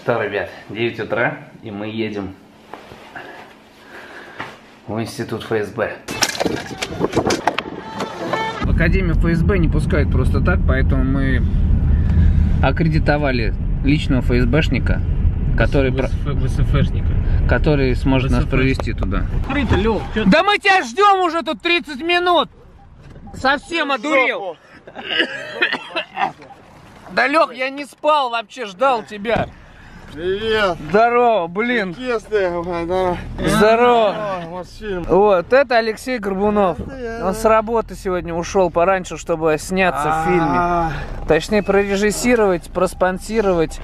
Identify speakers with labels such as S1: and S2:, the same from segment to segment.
S1: что, ребят, 9 утра, и мы едем в институт ФСБ. В Академию ФСБ не пускают просто так, поэтому мы аккредитовали личного ФСБшника, который сможет нас провести туда. Да мы тебя ждем уже тут 30 минут! Совсем одурел! Да, Лех, я не спал вообще, ждал тебя.
S2: Привет.
S1: Здорово, блин. Здорово. Вот, это Алексей Горбунов. Он с работы сегодня ушел пораньше, чтобы сняться в фильме. Точнее, прорежиссировать, проспонсировать,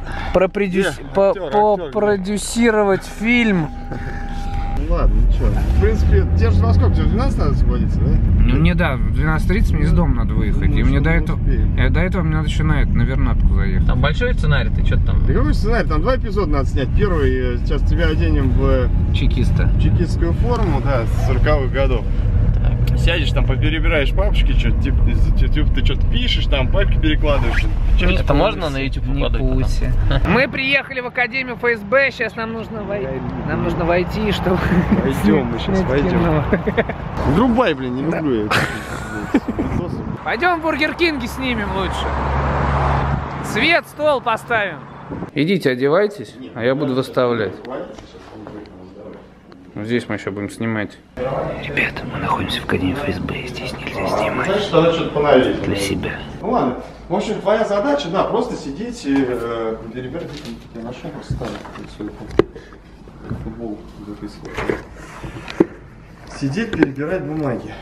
S1: продюсировать фильм.
S2: Ну ладно, ничего. В принципе, тебе же во сколько? Тебе в 12 надо освободиться, да?
S1: Ну мне да, в 12:30 мне из дома надо выехать.
S2: Ну,
S1: и мне до этого мне надо еще на Вернадку заехать.
S3: Там большой сценарий, ты что там?
S2: Да какой сценарий? Там 2 эпизода надо снять. Первый, сейчас тебя оденем в чекистскую форму, да, с 40-х годов. Так. Сядешь там, поперебираешь папочки, что типа ты что-то пишешь, там папки перекладываешь.
S3: Это можно на YouTube выкладывать?
S1: Мы приехали в Академию ФСБ, сейчас нам нужно войти, чтобы...
S2: Пойдем, мы сейчас пойдем. Врубай, блин, не люблю это.
S1: Пойдем в Бургер Кинге снимем лучше. Свет, стол поставим. Идите, одевайтесь, а я буду выставлять. Здесь мы еще будем снимать. Ребята, мы находимся в Академии ФСБ, здесь нельзя снимать.
S2: Значит, надо что-то поновить.
S1: Для себя.
S2: Ну ладно. В общем, твоя задача, да, просто сидеть и перебирать. Я нашел просто футбол записывать. Сидеть, перебирать бумаги.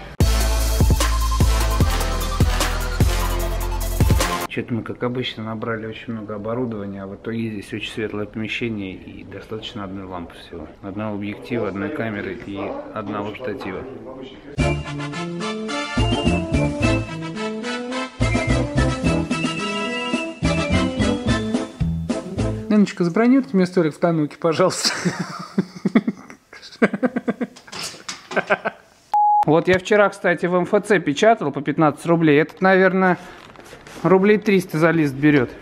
S1: Что-то мы, как обычно, набрали очень много оборудования, а в итоге здесь очень светлое помещение и достаточно одной лампы всего. Одного объектива, одной камеры и одного штатива. Леночка, забронируйте мне столик в Тануке, пожалуйста. Вот я вчера, кстати, в МФЦ печатал по 15 рублей. Этот, наверное, рублей 300 за лист берет.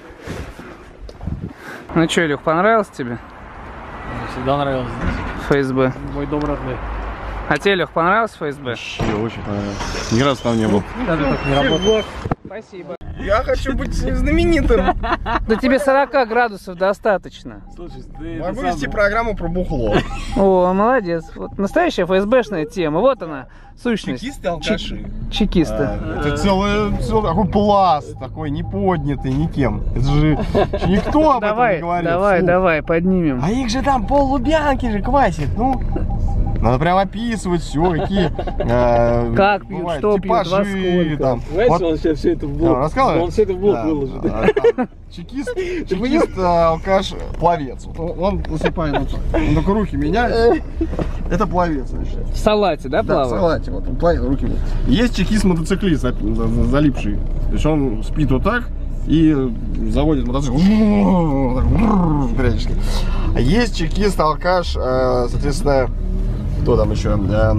S1: Ну что, Илюх, понравилось тебе?
S3: Всегда нравилось.
S1: ФСБ.
S3: Мой дом родной.
S1: А тебе, Лех, понравилось ФСБ?
S2: Вообще очень понравилось. Ни разу там не был.
S3: Даже так не работает.
S1: Спасибо.
S2: Я хочу быть знаменитым.
S1: Да тебе 40 градусов достаточно.
S3: Слушай, ты
S2: могу вести программу про бухло.
S1: О, молодец. Вот настоящая ФСБшная тема. Вот она, сущность.
S2: Чекисты, алкаши.
S1: Чекисты.
S2: Это целый такой пласт, такой не поднятый никем. Это же никто об этом не говорил.
S1: Давай, поднимем.
S2: А их же там пол-лубянки же квасит, ну. Надо прям описывать все, какие
S1: как пьют, что пьют, во сколько.
S2: Там.
S3: Знаешь,
S2: Вот,
S3: он сейчас все это в блог.
S2: рассказывай?
S3: Он все это в блог выложит.
S2: Чекист, алкаш, пловец. Он высыпает вот так. Он только руки меняет. Это пловец, значит.
S1: В салате, да,
S2: Да, в
S1: плавает?
S2: салате. Вот он плавит, руки меняет. Есть чекист-мотоциклист залипший. То есть он спит вот так и заводит мотоцикл периодически. А есть чекист, алкаш, соответственно, кто там еще? Да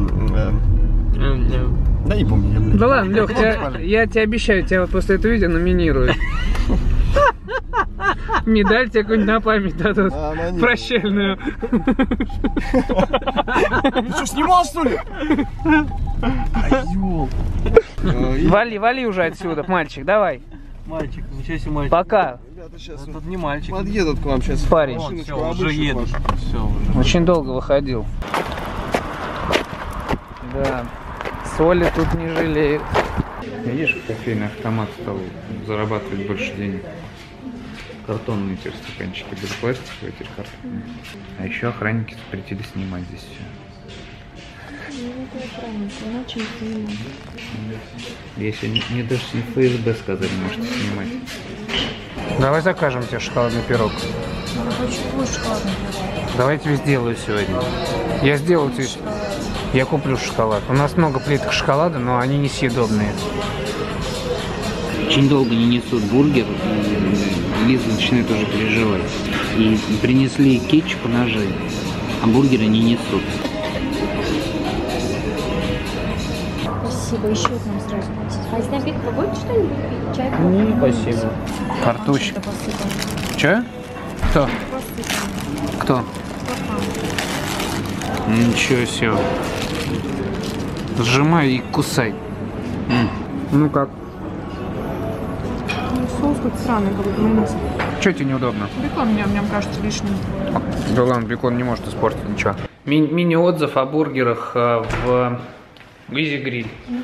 S2: не помню.
S1: Да ладно, Лех, я тебе обещаю, тебя вот после этого видео номинируют. Медаль тебе какую-нибудь на память дадут. Прощальную.
S2: Ты что, снимал, что ли?
S1: Вали уже отсюда, мальчик, давай.
S3: Мальчик, ничего себе мальчик.
S1: Пока.
S2: Ребята, сейчас
S3: Тут не мальчик.
S2: подъедут к вам сейчас.
S1: Парень.
S3: Все, уже едут. Все, уже.
S1: Очень долго выходил. Да. Соли тут не жалеют. Видишь, кофейный автомат стал зарабатывать больше денег. Картонные теперь стаканчики были, пластиковые, теперь картонные. А еще охранники запретили снимать здесь все. Если мне даже не ФСБ сказали, можете снимать. Давай закажем тебе шоколадный пирог. Давай я тебе сделаю сегодня. Я сделаю тебе. Я куплю шоколад. У нас много плиток шоколада, но они несъедобные. Очень долго не несут бургер, и Лиза начинает уже переживать. И принесли кетчуп и ножи, а бургеры не несут.
S4: Спасибо, еще к нам сразу. А из напитков будете что-нибудь пить? Чай?
S1: Не, спасибо. Картуч. Че? Кто? Кто? Ничего себе. Сжимай и кусай. Ну как?
S4: Соус тут странный, как будто майонез.
S1: Чё тебе неудобно?
S4: Бекон мне кажется лишним.
S1: Да ладно, бекон не может испортить ничего. Мини-отзыв о бургерах в Easy Grill.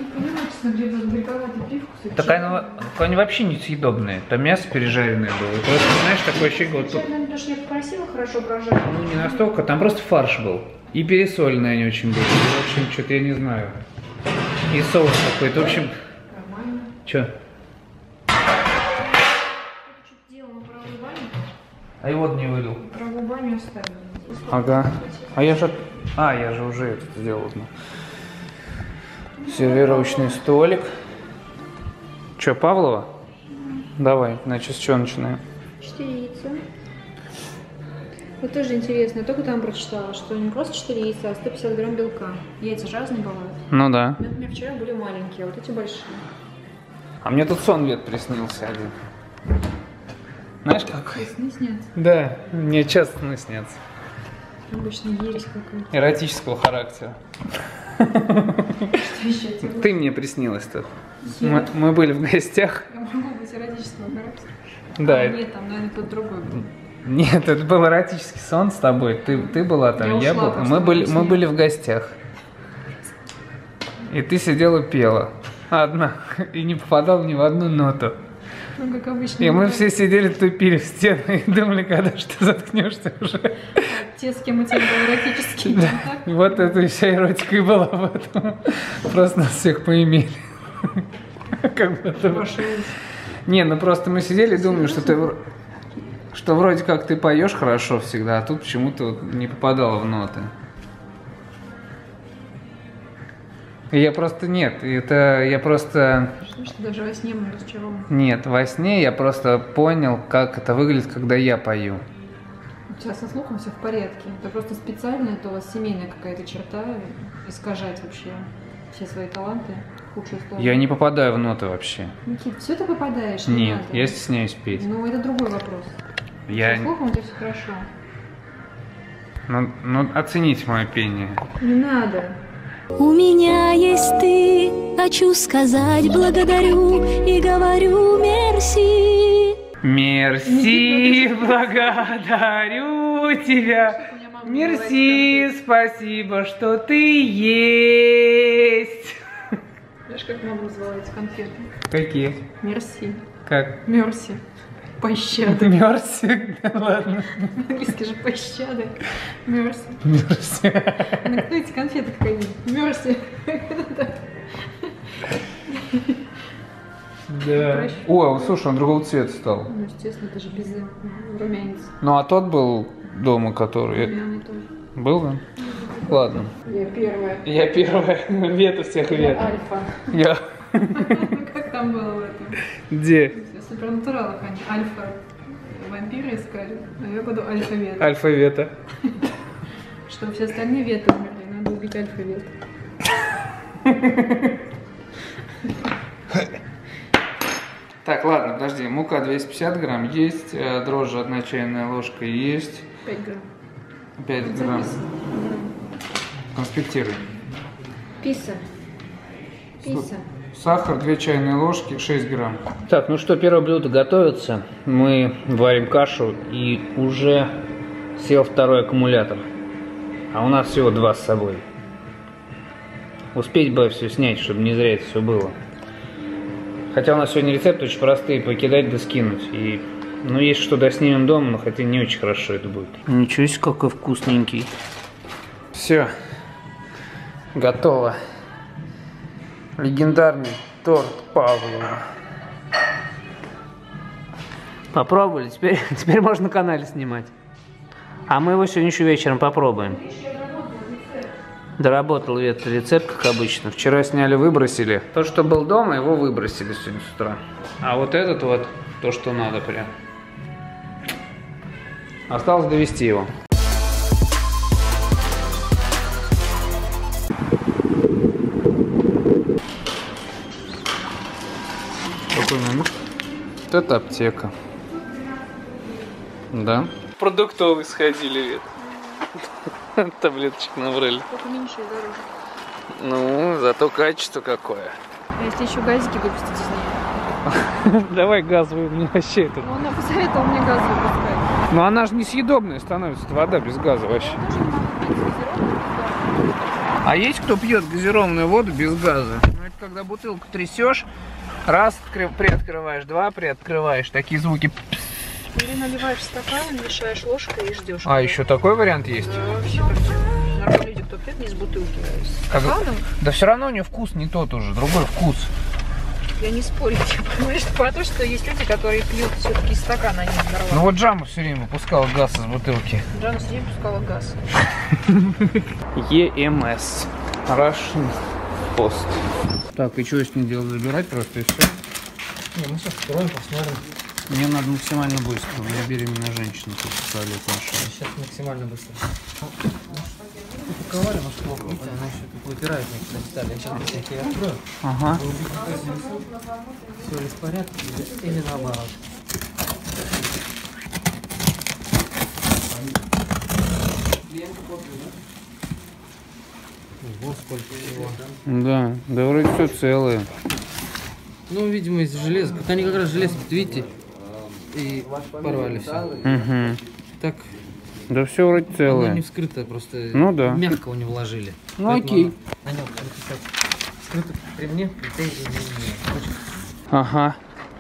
S1: Так они вообще не съедобные. Там мясо пережаренное было. И просто, знаешь, такое ощущение, вот тут...
S4: Потому что я красиво, хорошо прожарила.
S1: Ну не настолько, там просто фарш был. И пересоленные они очень были. И, в общем, что-то я не знаю. И соус какой-то, в общем...
S4: Нормально.
S1: Чё? А его не вылил.
S4: Правую баню оставили.
S1: Ага. А я же... я же уже это сделал. Сервировочный столик. Че, Павлова? Давай, значит, с чего начинаем?
S4: 4 яйца. Вот тоже интересно, я только там прочитала, что не просто 4 яйца, а 150 грамм белка. Яйца же разные бывают.
S1: Ну да.
S4: У меня вчера были маленькие, а вот эти большие.
S1: А мне тут сон вет приснился один. Знаешь, какой?
S4: Сны снятся.
S1: Да, мне часто сны снятся.
S4: Обычно ересь какая-то.
S1: Эротического характера.
S4: Что еще тебе?
S1: Ты мне приснилась-то. Мы были в гостях.
S4: Я могу быть эротического характера.
S1: Да.
S4: Нет, там, наверное, кто-то другой был.
S1: Нет, это был эротический сон с тобой. Ты была там, я был. Мы были в гостях. И ты сидела пела. Одна. И не попадала ни в одну ноту.
S4: Ну, как обычно.
S1: И мы все сидели, тупили в стены и думали, когда же ты заткнешься уже.
S4: Те, с кем у тебя был эротический контакт.
S1: И вот это вся эротика и была в этом. Просто нас всех поимели. Как будто бы. Не, ну просто мы сидели и думали, что вроде как ты поешь хорошо всегда, а тут почему-то вот не попадала в ноты. Я просто
S4: Что даже во сне мы разочарованы.
S1: Нет, во сне я просто понял, как это выглядит, когда я пою.
S4: У тебя со слухом все в порядке. Это просто специально, это у вас семейная какая-то черта, искажать вообще все свои таланты в худшую сторону.
S1: Я не попадаю в ноты вообще.
S4: Никит, все ты попадаешь, не
S1: Нет,
S4: надо.
S1: я стесняюсь петь.
S4: Ну, это другой вопрос. Со слухом у тебя все хорошо.
S1: Ну, оцените мое пение.
S4: Не надо.
S5: У меня есть ты, хочу сказать благодарю и говорю мерси.
S1: Мерси, благодарю тебя. Мерси, спасибо, что ты есть.
S4: Знаешь, как мама называла эти конфеты?
S1: Какие?
S4: Мерси.
S1: Как?
S4: Мерси. Пощады.
S1: Мерси? Ладно.
S4: Английский же пощады. Мерси.
S1: Мерси.
S4: Ну, кто эти конфеты какие? Мерси.
S1: Да. О, слушай, он другого цвета стал.
S4: Ну, естественно, это же безе. Румянец.
S1: Ну, а тот был дома, который...
S4: Румяный тоже.
S1: Был, да? Ладно.
S4: Я первая.
S1: Я первая. Вета всех вет.
S4: Альфа.
S1: Я.
S4: Как там было в этом?
S1: Где?
S4: В супернатуралах они альфа вампиры искали, а я буду альфа-вета.
S1: Альфа-вета.
S4: Чтобы все остальные веты умерли, надо убить альфа-вета.
S1: Так, ладно, подожди. Мука 250 грамм есть, дрожжи 1 чайная ложка есть.
S4: 5 грамм.
S1: 5 грамм. Конспектируй.
S4: Писа. Писа.
S1: Сахар 2 чайные ложки, 6 грамм. Так, ну что, первое блюдо готовится. Мы варим кашу и уже сел второй аккумулятор. А у нас всего 2 с собой. Успеть бы все снять, чтобы не зря это все было. Хотя у нас сегодня рецепты очень простые, покидать да скинуть. И, ну, есть что доснимем дома, но хотя не очень хорошо это будет. Ничего себе, какой вкусненький. Все. Готово. Легендарный торт Павлова. Попробовали? Теперь можно на канале снимать. А мы его сегодня еще вечером попробуем. Доработал этот рецепт, как обычно. Вчера сняли, выбросили. То, что был дома, его выбросили сегодня с утра. А вот этот вот, то, что надо прям. Осталось довести его. Какой номер? Вот это аптека. Да. Продуктовый сходили, ведь. Таблеточек набрали.
S4: Только меньше и дороже.
S1: Ну, зато качество какое.
S4: А если еще газики выпустить из нее?
S1: Давай газовую, мне вообще это.
S4: Ну, он посоветовал мне газ выпускать.
S1: Но она же несъедобная становится, вода без газа вообще. А есть кто пьет газированную воду без газа? Ну, это когда бутылку трясешь, раз приоткрываешь, два приоткрываешь, такие звуки.
S4: Или наливаешь в стакан, мешаешь ложкой и ждешь.
S1: А, еще такой вариант есть?
S4: Да, вообще как нормальные люди, кто пьет не из бутылки, а из стаканом.
S1: Да все равно у нее вкус не тот уже, другой вкус.
S4: Я не спорю, понимаешь, потому что есть люди, которые пьют все-таки из стакана, а не из горла.
S1: Ну вот Джама все время выпускала газ из бутылки.
S4: Джана все время пускала газ.
S1: ЕМС. Russian Post. Так, и что с ней делать? Забирать просто и все?
S3: Не, мы сейчас откроем, посмотрим.
S1: Мне надо максимально быстро. У меня беременная женщина тут в туалет нашла.
S3: Сейчас максимально быстро. Упаковали, может плохо. Видите, она еще тут выпирает некоторые детали. Я сейчас быстренько ее открою.
S1: Ага.
S3: Все ли в порядке или наоборот. Вот сколько всего.
S1: Да, да вроде все целое.
S3: Ну, видимо, из железа. Вот они как раз железо, видите, и порвали все.
S1: Угу.
S3: Так,
S1: Да все вроде
S3: оно
S1: целое.
S3: не вскрыто, просто
S1: Ну да.
S3: мягко его не вложили.
S1: Ну
S3: Поэтому
S1: окей.
S3: На нем написать вскрыто при мне, претензий не имею.
S1: Ага.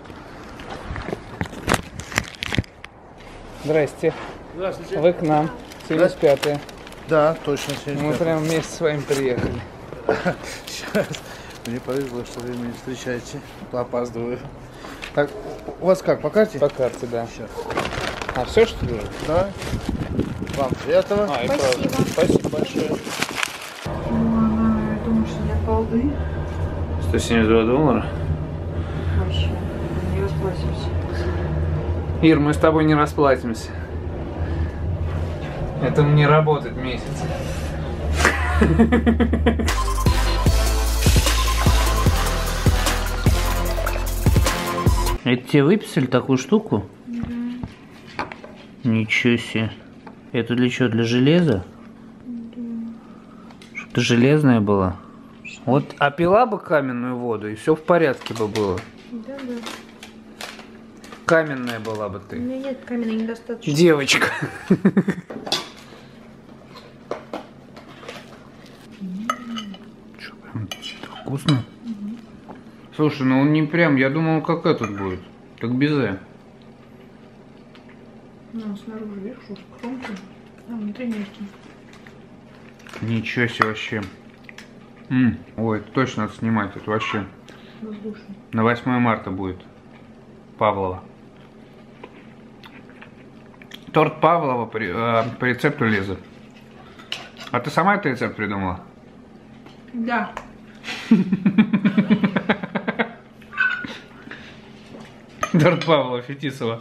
S1: Здрасте.
S2: Здравствуйте.
S1: Вы к нам. 75-е.
S2: Да, точно.
S1: Мы прям вместе с вами приехали.
S2: Сейчас. Мне повезло, что вы меня встречаете. Опаздываю. Так, у вас как, по карте?
S1: По карте, да.
S2: Сейчас.
S1: А все что ли?
S2: Да. Вам приятного.
S1: А, и правда. Спасибо большое.
S4: Думаешь, нет балды?
S1: $172.
S4: Вообще, не расплатимся.
S1: Ир, мы с тобой не расплатимся. Это мне работать месяц. Это тебе выписали такую штуку? Ничего себе. Это для чего? Для железа? Чтобы ты железная была? Вот, а пила бы каменную воду, и все в порядке бы было.
S4: Да, да.
S1: Каменная была бы
S4: У
S1: ты.
S4: меня нет каменной недостаточно.
S1: Девочка. Что, прям вкусно? Слушай, ну он не прям, я думал, как этот будет. Как безе.
S4: Ну, снаружи, видишь, что кромка, а внутри мягкий.
S1: Ничего себе вообще. Ой, это точно надо снимать, это вообще.
S4: Воздушный.
S1: На 8 марта будет. Павлова. Торт Павлова по рецепту Лизы. А ты сама этот рецепт придумала?
S4: Да.
S1: Торт Павлова Фетисова.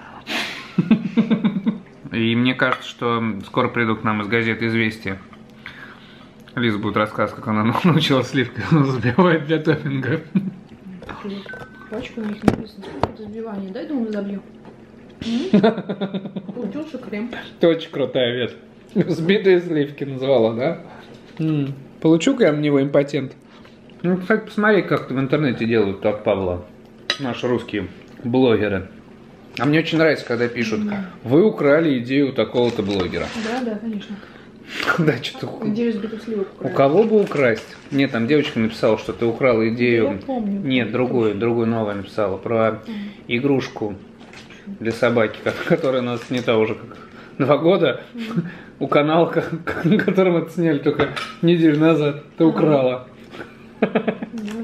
S1: И мне кажется, что скоро придут к нам из газеты «Известия». Лиза будет рассказывать, как она научилась сливкой взбивать для топпинга.
S4: Пачка у них написано, это взбивание. Дай, думаю, забью. Получился крем.
S1: Ты очень крутая, Вет. Взбитые сливки назвала, да? Получу-ка я в него импотент. Ну, кстати, посмотри, как в интернете делают торт Павла. Наши русские блогеры. А мне очень нравится, когда пишут: вы украли идею у такого-то блогера.
S4: Да, да, конечно.
S1: Да, что-то...
S4: Идею сбитых сливок.
S1: У кого бы украсть? Нет, там девочка написала, что ты украла идею.
S4: Я помню.
S1: Нет, другую новую написала. Про игрушку для собаки, которая у нас снята уже как 2 года. У канала, на котором это сняли только неделю назад. Ты украла.
S4: Ну,